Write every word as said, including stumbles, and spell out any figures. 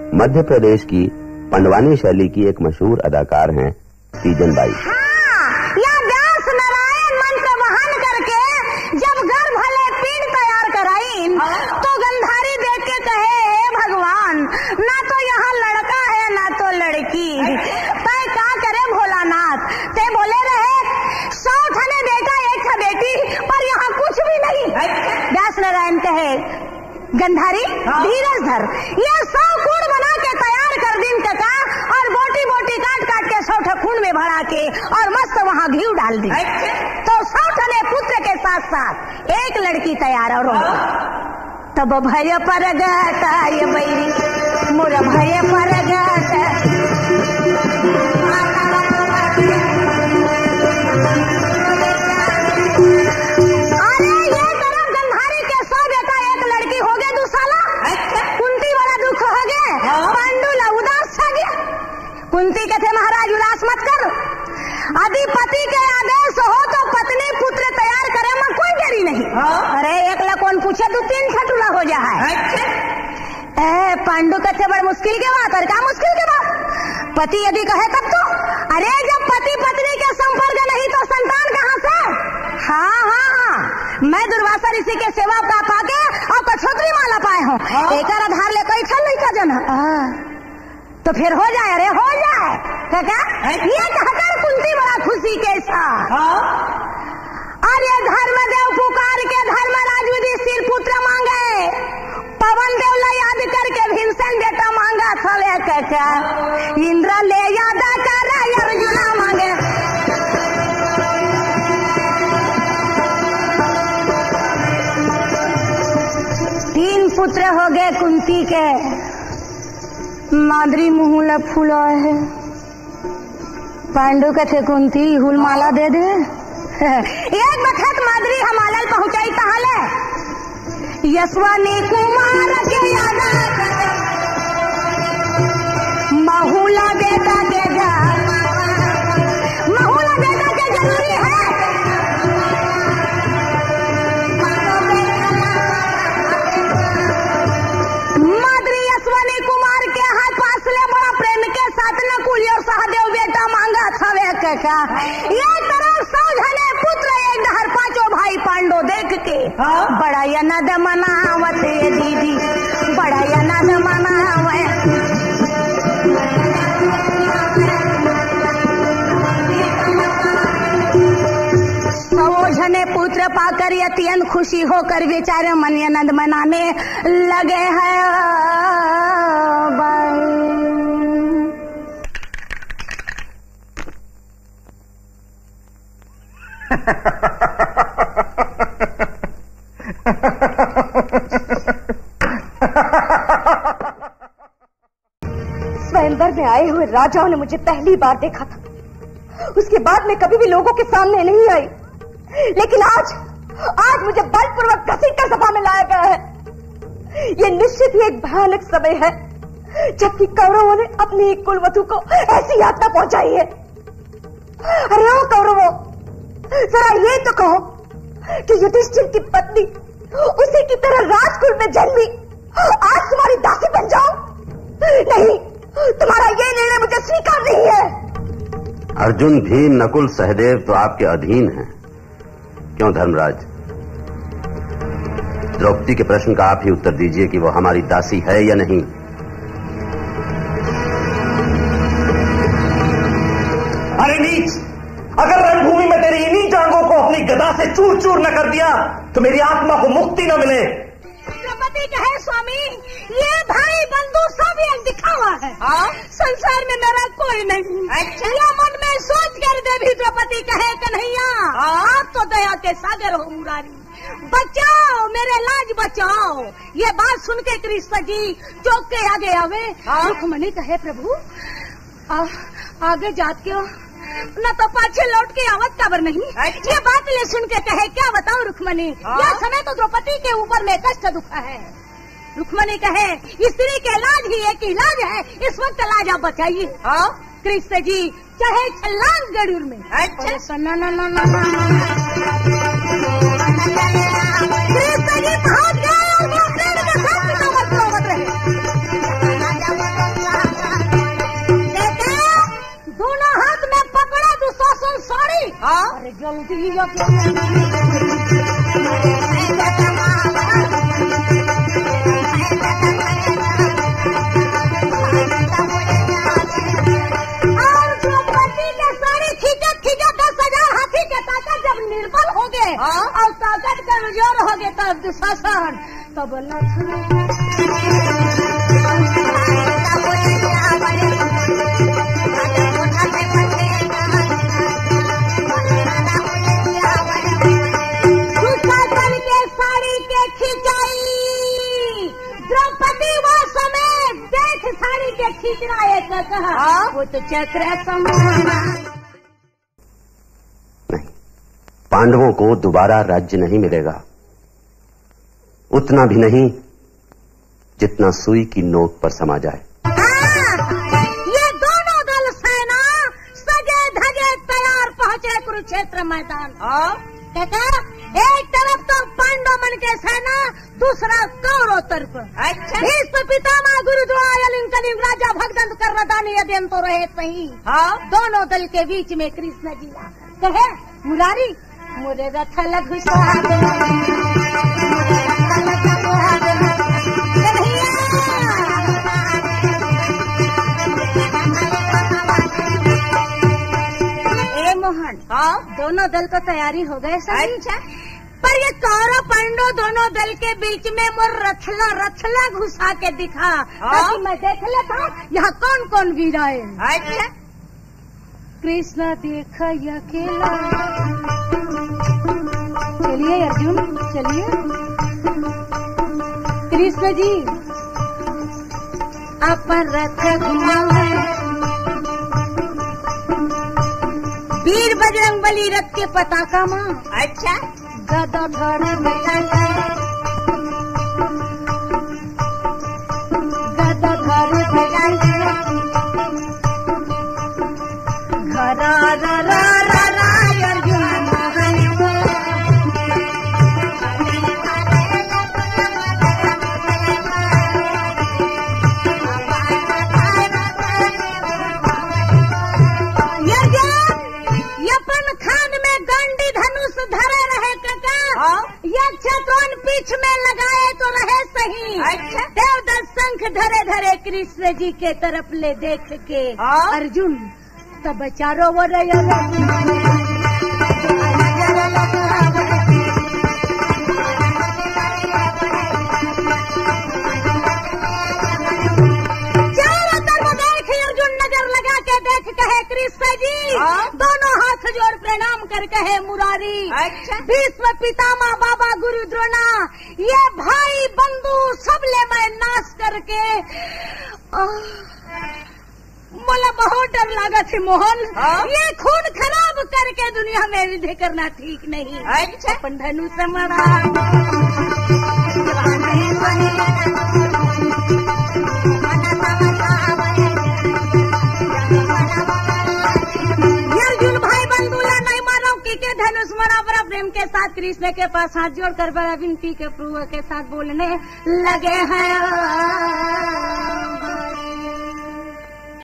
मध्य प्रदेश की पंडवानी शैली की एक मशहूर अदाकार हैं तीजन बाई। हाँ, या व्यास नारायण मंत्र वहन करके जब गर्भ भले पीड़ तैयार कराइन तो गंधारी देख के कहे हे भगवान, ना तो यहाँ लड़का है ना तो लड़की, तय क्या करे भोलानाथ। ते बोले रहे सौ ठने बेटा एक था बेटी, पर यहाँ कुछ भी नहीं। व्यास नारायण कहे गंधारी धीरज धर, ये सौ कूड़ बना के तैयार कर दिन कका, और बोटी बोटी काट काट के सौ खून में भरा के और मस्त वहाँ घी डाल दी, तो सौ ठने पुत्र के साथ साथ एक लड़की तैयार और हो। तब भय पर गाता ये बैरी मोर भय पर गाता, अरे ये तरफ गंधारी के सौ बेटा एक लड़की हो गए दूसरा, कुंती वाला दुख हो गए, पांडु ला उदास छा गया। कुंती कहते महाराज उदास मत कर, यदि पति के आदेश हो तो पत्नी पुत्र तैयार करे में कोई देरी नहीं। अरे एक ला कौन पूछे दो तीन छठुला हो जाए। ए पांडु कहते बड़ मुश्किल के बात, और क्या मुश्किल के बात, पति यदि कहे तब तो। अरे जब पति पत्नी के संपर्क नहीं तो संतान कहाँ से। हाँ हाँ हाँ, मैं दुर्वासा ऋषि के सेवा का पाके और कठोत्री माला पाए हूँ, एक आधार ले कोई छल नहीं का जन, तो फिर हो जाए। अरे हो जाए क्या, ये कहकर कुंती बड़ा खुशी के साथ, अरे धर्मदेव पुकार के धर्मराज युधिष्ठिर पुत्र मांगे, पवन देव ला याद करके भीमसेन बेटा मांगा थले क्या, इंद्र ले याद कर अर्जुना मांगे। तीन पुत्र हो गए कुंती के, माद्री मुँह फूला है। पांडु कथे कुंती हुल माला दे दे। एक बखत माद्री हमालल पहुंचाई तहाले, यशवनी कुमार के यादा महुला बेटा के जा, महुला बेटा के जरूरी है। माद्री यशवनी कुमार के हाथ पास ले बड़ा प्रेम के साथ नकुल और सहदेव बेटा मांगा था वे का। ये तरह सौ जने पुत्र एक डहर पांचों भाई पांडव देख के बड़ा यनद मनावत ये दीदी, बड़ा यनद मनावे। सौ जने पुत्र पाकर अत्यंत खुशी होकर बेचारे मन आनंद मनाने लगे हैं। स्वयंवर में आए हुए राजाओं ने मुझे पहली बार देखा था, उसके बाद मैं कभी भी लोगों के सामने नहीं आई, लेकिन आज आज मुझे बलपूर्वक घसीट कर सभा में लाया गया है। ये निश्चित ही एक भयानक समय है जबकि कौरवों ने अपनी एक कुलवधू को ऐसी यातना पहुंचाई है। अरे ओ कौरवों, जरा ये तो कहो कि युधिष्ठिर की पत्नी उसी की तरह राजकुल में जन्मी आज तुम्हारी दासी बन जाओ? नहीं, तुम्हारा ये निर्णय मुझे स्वीकार नहीं है। अर्जुन, भीम, नकुल, सहदेव तो आपके अधीन हैं, क्यों धर्मराज? द्रौपदी के प्रश्न का आप ही उत्तर दीजिए कि वो हमारी दासी है या नहीं। अरे नीच, अगर रणभूमि में तेरी इन्हीं टांगों को अपनी गदा से चूर चूर न कर दिया तो मेरी आत्मा को मुक्ति न मिले। द्रौपदी कहे स्वामी, ये भाई बंधु सब एक दिखावा है। आ? संसार में मेरा कोई नहीं। अच्छा? या मन में सोच कर देवी द्रौपदी कहे कन्हैया, आप तो दया के सागर हो मुरारी, बचाओ मेरे लाज बचाओ। ये बात सुन के कृष्ण जी चौक के आगे आवे। रुक्मणी कहे प्रभु आ, आगे जात क्यों न तो पाछे लौट के आवत काबर नहीं। ये बात ले सुन के कहे क्या बताऊं रुक्मणी, यह समय तो द्रौपदी के ऊपर में कष्ट दुखा है। रुक्मणी कहे स्त्री के लाज ही एक इलाज है, इस वक्त लाज आप बचाइए। कृष्ण जी चाहे छलांग गरुड़ में। अच्छा ना ना ना ना कृष्ण जी पहुंच गए और वो पेड़ के साथ रहे। दियो और द्रौपदी के साड़ी खींचे खींचे दस हजार हाथी के ताकत जब निर्बल हो गए और ताकत कमजोर हो गए तब दुशासन तब न दुशासन के साड़ी के खिंचाई द्रौपदी वो समय देख साड़ी के खींचना एक कहा वो तो चक्र समान नहीं, पांडवों को दोबारा राज्य नहीं मिलेगा, उतना भी नहीं जितना सुई की नोक पर समा जाए। हाँ, ये दोनों दल सेना सजे धजे तैयार पहुँचे कुरुक्षेत्र मैदान। देखा, एक तरफ तो पांडव मन के सेना, दूसरा कौरव तरफ। अच्छा, भीष्म पितामह गुरुद्वारा लिंकन राजा भगदंत कर्णदानी यदेन तो रहे सही। हाँ, दोनों दल के बीच में कृष्ण जी कहे मुरारी मुरे रथ घुसा ए मोहन। हाँ, दोनों दल को तैयारी हो गए सर। अच्छा, पर ये कौरव पांडव दोनों दल के बीच में मोर रथला रथला घुसा के दिखा ताकि मैं देख लेता यहाँ कौन कौन वीर आए। अच्छा, कृष्ण देखा अकेला। चलिए अर्जुन चलिए। कृष्ण जी अपन रथ घुमाओ। वीर बजरंग बली रथ के पताका माँ। अच्छा, गदा धड़ गदा धड़ घरा रा रा रा रा अर्जुन पीछ में लगाए तो रहे सही। अच्छा, देवदत्त शंख धरे धरे कृष्ण जी के तरफ ले देख के अर्जुन तब चारो वो चारों तरफ देख अर्जुन नजर लगा के देख कहे कृष्ण जी दोनों हाथ जोड़ प्रणाम कर कहे मुरारी। अच्छा, भीष्म पितामह बाबा गुरु द्रोणा ये भाई बंधु सब ले मैं नाश करके मोला बहुत डर लगा थी मोहन। ये खून खराब करके दुनिया में विधि करना ठीक नहीं। अच्छा, अपन धनुष मरा अर्जुन भाई बंधुला नहीं मारो की के धनुष मरा बड़ा प्रेम के साथ कृष्ण के पास हाथ जोड़कर बड़ा विनती के प्रभु के साथ बोलने लगे हैं।